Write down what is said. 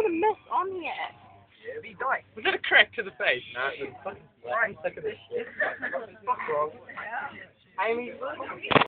a mess on here. Yeah, he died. Was that a crack to the face? No, it was fucking right. Sick of this shit. What's wrong? Amy's